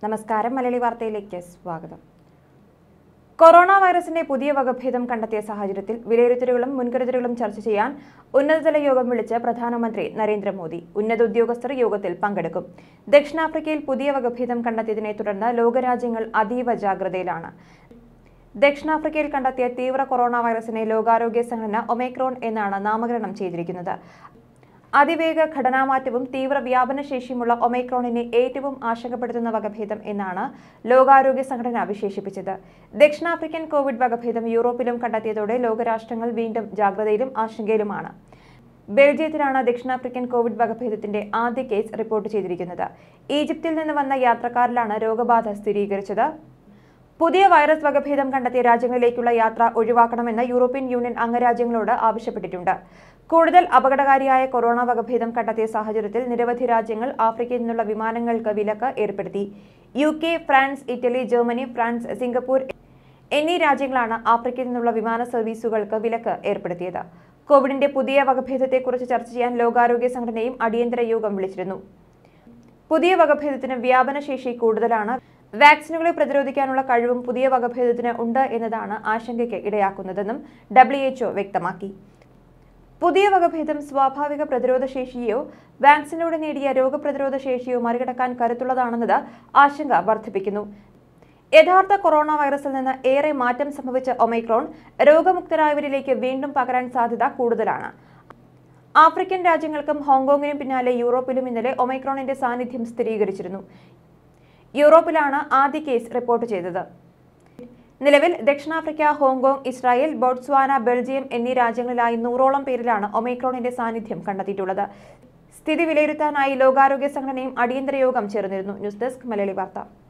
നമസ്കാരം. മലയാളി വാർത്തയിലേക്ക് സ്വാഗതം. കൊറോണ വൈറസിന്റെ പുതിയ വകഭേദം കണ്ടെത്തിയ സാഹചര്യത്തിൽ വിലയിരുത്തലുകളും മുൻകരുതലുകളും ചർച്ച ചെയ്യാൻ ഉന്നതതല യോഗം വിളിച്ച് പ്രധാനമന്ത്രി നരേന്ദ്രമോദി. ഉന്നത ഉദ്യോഗസ്ഥർ യോഗത്തിൽ പങ്കെടുക്കും. ദക്ഷിണാഫ്രിക്കയിൽ പുതിയ വകഭേദം കണ്ടെത്തിയതിനെ തുടർന്ന് ലോകരാജ്യങ്ങൾ അതീവ ജാഗ്രതയിലാണ്. ദക്ഷിണാഫ്രിക്കയിൽ കണ്ടെത്തിയ തീവ്ര കൊറോണ വൈറസിനെ ലോകാരോഗ്യ സംഘടന ഒമൈക്രോൺ എന്നാണ് നാമകരണം ചെയ്തിരിക്കുന്നത്. അതിവേഗ ഘടനാമാറ്റവും തീവ്ര വ്യാപന ശേഷിയുമുള്ള ഒമൈക്രോണിനെ ഏറ്റവും ആശങ്കപ്പെടുത്തുന്ന വകഭേദം എന്നാണ് ലോകാരോഗ്യ സംഘടന വിശേഷിപ്പിച്ചത്. ദക്ഷിണാഫ്രിക്കൻ കോവിഡ് വകഭേദം യൂറോപ്പിലും കണ്ടെത്തിയതോടെ ലോകരാഷ്ട്രങ്ങൾ വീണ്ടും ജാഗ്രതയിലും ആശങ്കയിലുമാണ്. ബെൽജിയത്തിലാണ് ദക്ഷിണാഫ്രിക്കൻ കോവിഡ് വകഭേദത്തിന്റെ ആദ്യ കേസ് റിപ്പോർട്ട് ചെയ്തിരിക്കുന്നത്. ഈജിപ്തിൽ നിന്ന് വന്ന യാത്രക്കാരിലാണ് രോഗബാധ സ്ഥിരീകരിച്ചത്. പുതിയ വൈറസ് വകഭേദം കണ്ടെത്തിയ രാജ്യങ്ങളിലേക്കുള്ള യാത്ര ഒഴിവാക്കണമെന്ന് യൂറോപ്യൻ യൂണിയൻ അംഗരാജ്യങ്ങളോട് ആവശ്യപ്പെട്ടിട്ടുണ്ട്. കൂടുതൽ അപകടകാരിയായ കൊറോണ വകഭേദം കണ്ടെത്തിയ സാഹചര്യത്തിൽ നിരവധി രാജ്യങ്ങൾ ആഫ്രിക്കയിൽ നിന്നുള്ള വിമാനങ്ങൾക്ക് വിലക്ക് ഏർപ്പെടുത്തി. UK, France, Italy, Germany, France, Singapore എന്നീ രാജ്യങ്ങളാണ് ആഫ്രിക്കയിൽ നിന്നുള്ള വിമാന സർവീസുകൾക്ക് വിലക്ക് ഏർപ്പെടുത്തിയത്. കോവിഡിന്റെ പുതിയ വകഭേദത്തെക്കുറിച്ച് ചർച്ച ചെയ്യാൻ ലോകാരോഗ്യ സംഘടനയും അടിയന്തര യോഗം വിളിച്ചിരുന്നു. പുതിയ വകഭേദത്തിന് വ്യാപനശേഷി കൂടുതലാണ്. വാക്സിനുകളെ പ്രതിരോധിക്കാനുള്ള കഴിവും പുതിയ വകഭേദത്തിന് ഉണ്ട് എന്നതാണ് ആശങ്കയ്ക്ക് ഇടയാക്കുന്നതെന്നും WHO വ്യക്തമാക്കി. പുതിയ വകഭേദം സ്വാഭാവിക പ്രതിരോധ ശേഷിയോ വാക്സിനിലൂടെ നേടിയ രോഗപ്രതിരോധ ശേഷിയോ മറികടക്കാൻ കരുത്തുള്ളതാണെന്നത് ആശങ്ക വർദ്ധിപ്പിക്കുന്നു. യഥാർത്ഥ കൊറോണ വൈറസിൽ നിന്ന് ഏറെ മാറ്റം സംഭവിച്ച ഒമൈക്രോൺ രോഗമുക്തരായവരിലേക്ക് വീണ്ടും പകരാൻ സാധ്യത കൂടുതലാണ്. ആഫ്രിക്കൻ രാജ്യങ്ങൾക്കും ഹോങ്കോങ്ങിനും പിന്നാലെ യൂറോപ്പിലും ഇന്നലെ ഒമൈക്രോണിന്റെ സാന്നിധ്യം സ്ഥിരീകരിച്ചിരുന്നു. യൂറോപ്പിലാണ് ആദ്യ കേസ് റിപ്പോർട്ട് ചെയ്തത്. നിലവിൽ ദക്ഷിണാഫ്രിക്ക, ഹോങ്കോങ്, ഇസ്രായേൽ, ബോട്സ്വാന, ബെൽജിയം എന്നീ രാജ്യങ്ങളിലായി 100ഓളം പേരിലാണ് ഒമൈക്രോണിന്റെ സാന്നിധ്യം കണ്ടെത്തിയിട്ടുള്ളത്. സ്ഥിതി വിലയിരുത്താനായി ലോകാരോഗ്യ സംഘടനയും അടിയന്തര യോഗം ചേർന്നിരുന്നു. ന്യൂസ് ഡെസ്ക്, മലയാളി വാർത്ത.